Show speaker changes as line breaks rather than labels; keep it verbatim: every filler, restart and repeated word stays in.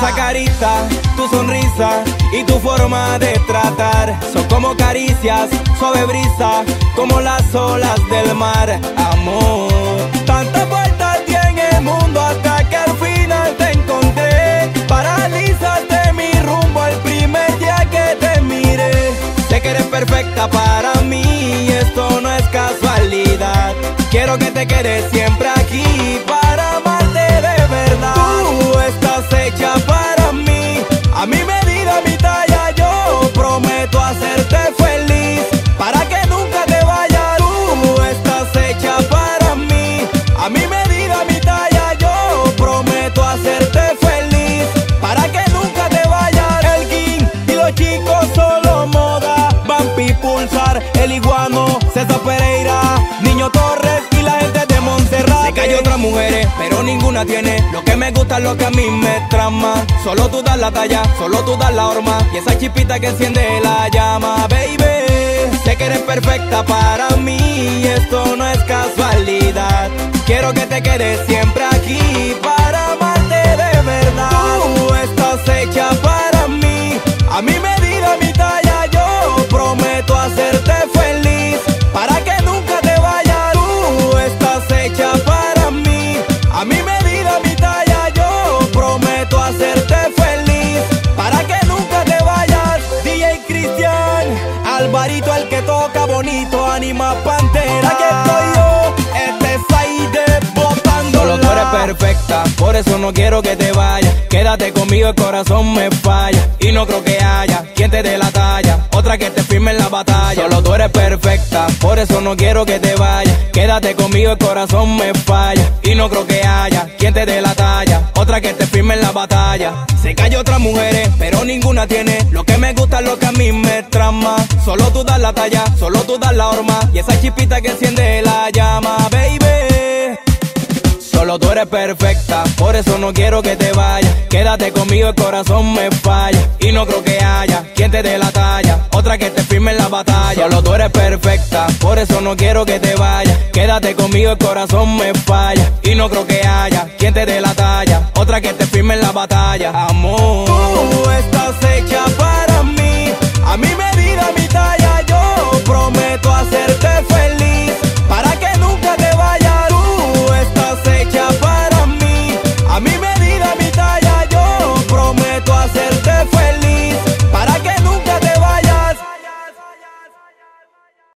Esa carita, tu sonrisa y tu forma de tratar son como caricias, suave brisa, como las olas del mar. Amor, tantas vueltas di en el mundo hasta que al final te encontré. Paralizaste mi rumbo el primer día que te miré. Sé que eres perfecta para mí, esto no es casualidad. Quiero que te quedes siempre aquí para amarte de verdad. Tú estás hecha para mí, a mi medida, a mi talla. Yo prometo hacerte feliz para que nunca te vayas. Tú estás hecha para mí, a mi medida, a mi talla. Yo prometo hacerte feliz para que nunca te vayas. El King y los chicos solo moda, Vampi, Pulsar, El Iguano, César Pereira, Niño Torres y la gente de Montserrat. Sé que hay otras mujeres, pero ninguna tiene lo que me gusta, lo que a mí me trama. Solo tú das la talla, solo tú das la horma y esa chispita que enciende la llama. Baby, sé que eres perfecta para mí, esto no es casualidad. Quiero que te quedes siempre aquí para amarte de verdad. Tú estás hecha para mí, a mi medida, a mi talla. Yo prometo hacerte feliz para que nunca te vayas. Tú estás hecha para mí, a mi medida, a mi talla. Yo prometo hacerte feliz para que nunca te vayas. D J Cristian, Alvarito el que toca bonito, Anima Pantera. Aquí estoy yo, este es Aide botando. Solo tú eres perfecta, por eso no quiero que te vayas. Quédate conmigo, el corazón me falla y no creo que haya quien te dé la talla, otra que te firme en la batalla. Solo tú eres perfecta, por eso no quiero que te vayas. Quédate conmigo, el corazón me falla y no creo que haya quien te dé la talla, otra que te firme en la batalla. Sé que hay otras mujeres, pero ninguna tiene lo que me gusta, lo que a mí me trama. Solo tú das la talla, solo tú das la horma y esa chispita que enciende la llama. Baby, solo tú eres perfecta, por eso no quiero que te vayas. Quédate conmigo, el corazón me falla y no creo que haya quien te dé la talla, otra que te firme en la batalla. Solo tú eres perfecta, por eso no quiero que te vayas. Quédate conmigo, el corazón me falla y no creo que haya quien te dé la talla, otra que te firme en la batalla. Amor.